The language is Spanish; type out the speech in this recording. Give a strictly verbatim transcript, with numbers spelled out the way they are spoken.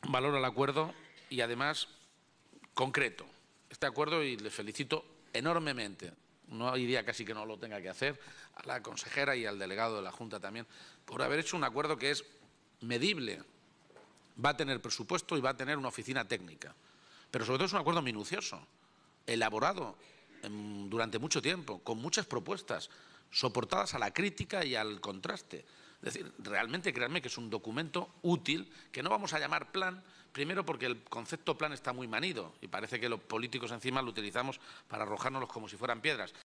valoro el acuerdo y, además, concreto este acuerdo, y le felicito enormemente. No hay día casi que no lo tenga que hacer, a la consejera y al delegado de la Junta también, por haber hecho un acuerdo que es medible. Va a tener presupuesto y va a tener una oficina técnica. Pero sobre todo es un acuerdo minucioso, elaborado en, durante mucho tiempo, con muchas propuestas, soportadas a la crítica y al contraste. Es decir, realmente créanme que es un documento útil, que no vamos a llamar plan, primero porque el concepto plan está muy manido y parece que los políticos encima lo utilizamos para arrojárnoslos como si fueran piedras.